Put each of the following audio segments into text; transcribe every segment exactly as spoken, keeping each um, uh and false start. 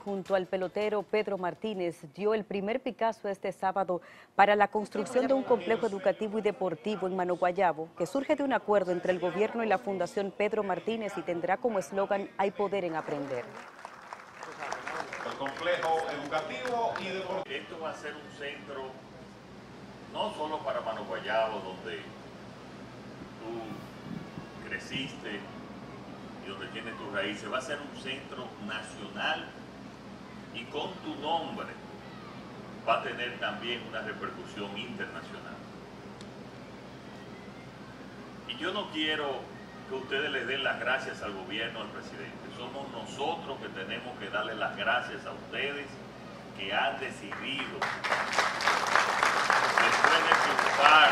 junto al pelotero Pedro Martínez, dio el primer Picasso este sábado para la construcción de un complejo educativo y deportivo en Mano Guayabo, que surge de un acuerdo entre el gobierno y la Fundación Pedro Martínez y tendrá como eslogan "Hay poder en aprender". El complejo educativo y deportivo. Esto va a ser un centro no solo para Mano Guayabo, donde tú creciste y donde tienes tus raíces, va a ser un centro nacional y con tu nombre va a tener también una repercusión internacional. Y yo no quiero que ustedes les den las gracias al gobierno, al presidente. Somos nosotros que tenemos que darle las gracias a ustedes que han decidido, después de triunfar,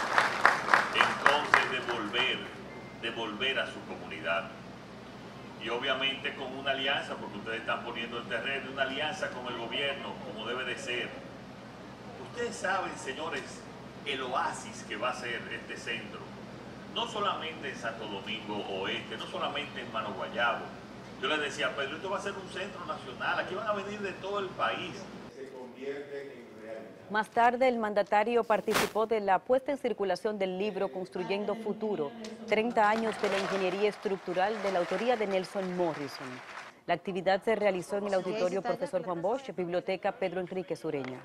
entonces devolver, devolver a su comunidad. Y obviamente con una alianza, porque ustedes están poniendo el terreno, una alianza con el gobierno, como debe de ser. Ustedes saben, señores, el oasis que va a ser este centro. No solamente en Santo Domingo Oeste, no solamente en Mano Guayabo. Yo les decía, Pedro, esto va a ser un centro nacional, aquí van a venir de todo el país. Se convierte en realidad. Más tarde, el mandatario participó de la puesta en circulación del libro Construyendo Futuro, treinta años de la ingeniería estructural, de la autoría de Nelson Morrison. La actividad se realizó en el auditorio Profesor Juan Bosch, Biblioteca Pedro Enrique Sureña.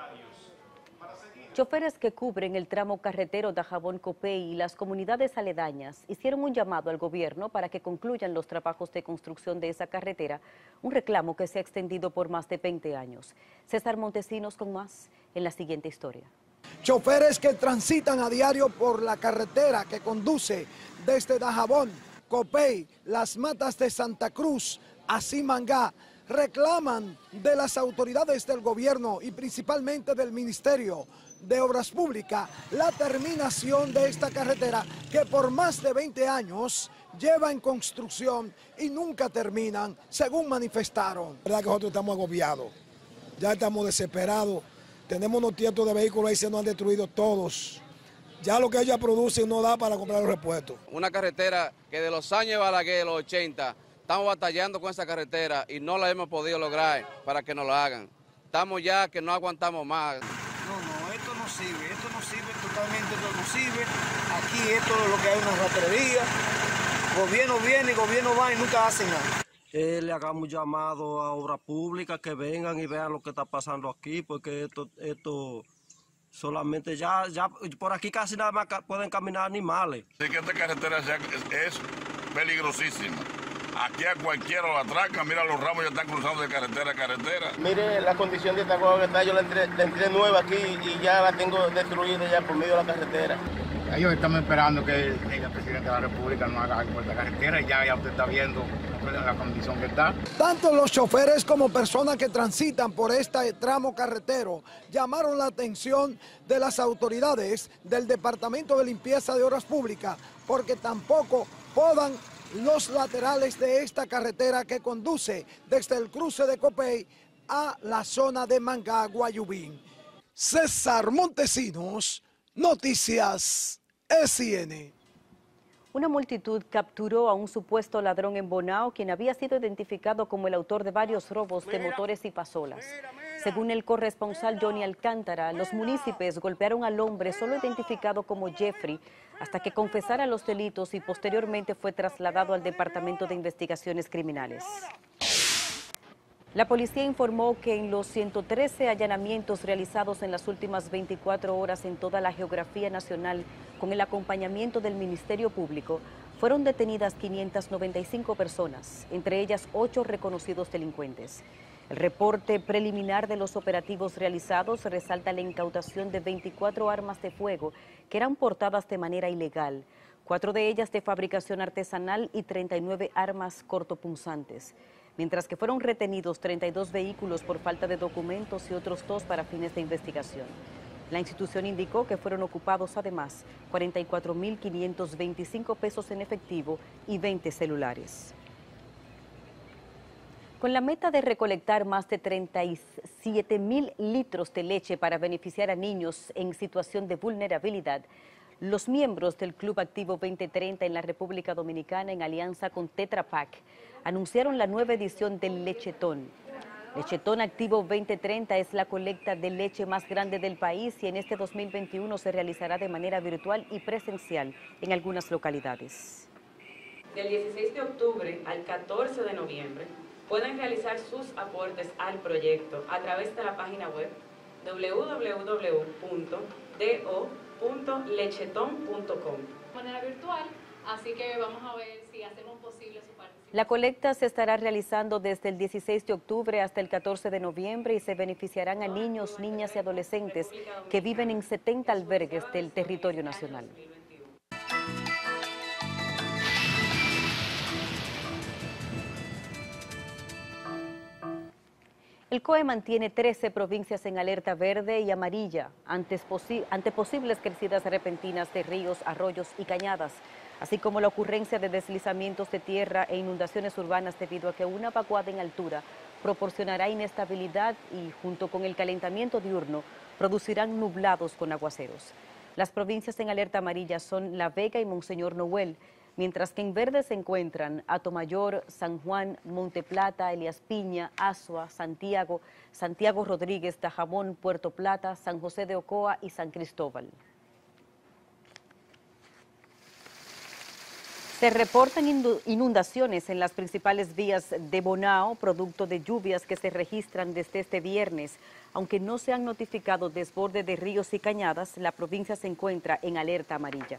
Choferes que cubren el tramo carretero Dajabón-Copey y las comunidades aledañas hicieron un llamado al gobierno para que concluyan los trabajos de construcción de esa carretera, un reclamo que se ha extendido por más de veinte años. César Montesinos con más en la siguiente historia. Choferes que transitan a diario por la carretera que conduce desde Dajabón, Copey, Las Matas de Santa Cruz a Simangá, reclaman de las autoridades del gobierno y principalmente del Ministerio de Obras Públicas la terminación de esta carretera que por más de veinte años lleva en construcción y nunca terminan, según manifestaron. La verdad que nosotros estamos agobiados, ya estamos desesperados, tenemos unos cientos de vehículos ahí se nos han destruido todos. Ya lo que ellos producen no da para comprar los repuestos. Una carretera que de los años de Balaguer, los ochenta, estamos batallando con esa carretera y no la hemos podido lograr para que nos la hagan. Estamos ya que no aguantamos más. No, no, esto no sirve, esto no sirve, totalmente esto no sirve. Aquí esto es lo que hay una ratería. Gobierno viene, gobierno va y nunca hace nada. Eh, le hagamos llamado a obras públicas que vengan y vean lo que está pasando aquí, porque esto, esto solamente ya, ya por aquí casi nada más pueden caminar animales. Sí, que esta carretera es, es peligrosísima. Aquí a cualquiera lo atracan, mira los ramos ya están cruzando de carretera a carretera. Mire la condición de esta guagua que está, yo la entré, la entré nueva aquí y ya la tengo destruida ya por medio de la carretera. Ellos estamos esperando que el, el presidente de la República nos haga algo por la carretera y ya, ya usted está viendo la condición que está. Tanto los choferes como personas que transitan por este tramo carretero llamaron la atención de las autoridades del Departamento de Limpieza de Obras Públicas porque tampoco podan los laterales de esta carretera que conduce desde el cruce de Copey a la zona de Mangá, Guayubín. César Montesinos, Noticias S I N. Una multitud capturó a un supuesto ladrón en Bonao, quien había sido identificado como el autor de varios robos de motores y pasolas. Según el corresponsal Johnny Alcántara, los municipios golpearon al hombre solo identificado como Jeffrey hasta que confesara los delitos y posteriormente fue trasladado al Departamento de Investigaciones Criminales. La policía informó que en los ciento trece allanamientos realizados en las últimas veinticuatro horas en toda la geografía nacional con el acompañamiento del Ministerio Público, fueron detenidas quinientas noventa y cinco personas, entre ellas ocho reconocidos delincuentes. El reporte preliminar de los operativos realizados resalta la incautación de veinticuatro armas de fuego que eran portadas de manera ilegal, cuatro de ellas de fabricación artesanal y treinta y nueve armas cortopunzantes, mientras que fueron retenidos treinta y dos vehículos por falta de documentos y otros dos para fines de investigación. La institución indicó que fueron ocupados además cuarenta y cuatro mil quinientos veinticinco pesos en efectivo y veinte celulares. Con la meta de recolectar más de treinta y siete mil litros de leche para beneficiar a niños en situación de vulnerabilidad, los miembros del Club Activo veinte treinta en la República Dominicana, en alianza con Tetra Pak, anunciaron la nueva edición del Lechetón. Lechetón Activo veinte treinta es la colecta de leche más grande del país y en este dos mil veintiuno se realizará de manera virtual y presencial en algunas localidades. Del dieciséis de octubre al catorce de noviembre pueden realizar sus aportes al proyecto a través de la página web doble u doble u doble u punto d o punto lechetón punto com. De manera virtual, así que vamos a ver si hacemos posible su participación. La colecta se estará realizando desde el dieciséis de octubre hasta el catorce de noviembre y se beneficiarán a niños, niñas y adolescentes que viven en setenta albergues del territorio nacional. El C O E mantiene trece provincias en alerta verde y amarilla ante, posi ante posibles crecidas repentinas de ríos, arroyos y cañadas, así como la ocurrencia de deslizamientos de tierra e inundaciones urbanas debido a que una vaguada en altura proporcionará inestabilidad y, junto con el calentamiento diurno, producirán nublados con aguaceros. Las provincias en alerta amarilla son La Vega y Monseñor Noel, mientras que en verde se encuentran Atomayor, San Juan, Monte Plata, Elías Piña, Azua, Santiago, Santiago Rodríguez, Dajabón, Puerto Plata, San José de Ocoa y San Cristóbal. Se reportan inundaciones en las principales vías de Bonao, producto de lluvias que se registran desde este viernes. Aunque no se han notificado desborde de ríos y cañadas, la provincia se encuentra en alerta amarilla.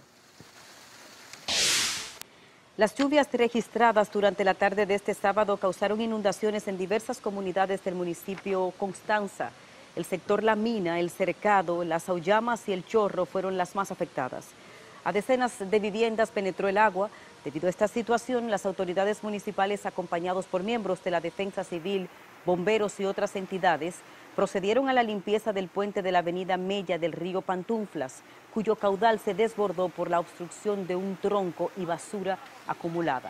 Las lluvias registradas durante la tarde de este sábado causaron inundaciones en diversas comunidades del municipio Constanza. El sector La Mina, El Cercado, Las Auyamas y El Chorro fueron las más afectadas. A decenas de viviendas penetró el agua. Debido a esta situación, las autoridades municipales, acompañados por miembros de la Defensa Civil, bomberos y otras entidades, procedieron a la limpieza del puente de la avenida Mella del río Pantuflas, cuyo caudal se desbordó por la obstrucción de un tronco y basura acumulada.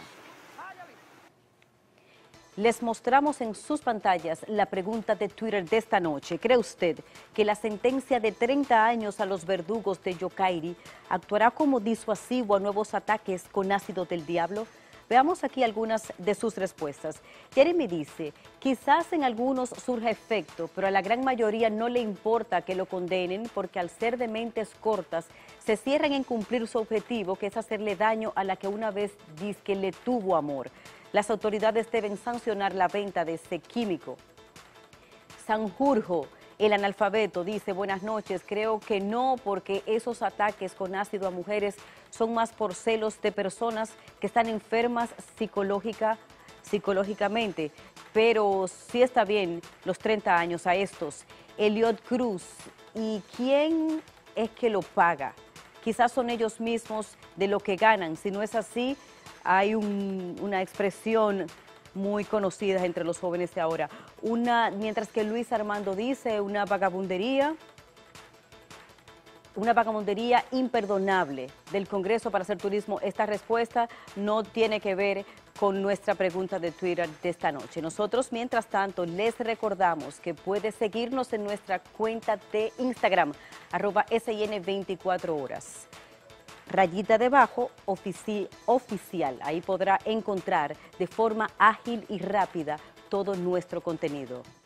Les mostramos en sus pantallas la pregunta de Twitter de esta noche. ¿Cree usted que la sentencia de treinta años a los verdugos de Yokairi actuará como disuasivo a nuevos ataques con ácido del diablo? Veamos aquí algunas de sus respuestas. Jeremy dice, quizás en algunos surja efecto, pero a la gran mayoría no le importa que lo condenen porque al ser de mentes cortas se cierran en cumplir su objetivo, que es hacerle daño a la que una vez dice que le tuvo amor. Las autoridades deben sancionar la venta de este químico. Sanjurjo, el analfabeto, dice, buenas noches, creo que no, porque esos ataques con ácido a mujeres son más por celos de personas que están enfermas psicológica, psicológicamente, pero sí está bien los treinta años a estos. Eliot Cruz, ¿y quién es que lo paga? Quizás son ellos mismos de lo que ganan, si no es así, hay un, una expresión muy conocida entre los jóvenes de ahora. Una, mientras que Luis Armando dice, una vagabundería, una vagabundería imperdonable del Congreso para hacer turismo. Esta respuesta no tiene que ver con nuestra pregunta de Twitter de esta noche. Nosotros, mientras tanto, les recordamos que puede seguirnos en nuestra cuenta de Instagram, arroba S I N veinticuatro horas. Rayita debajo, ofici oficial. Ahí podrá encontrar de forma ágil y rápida todo nuestro contenido.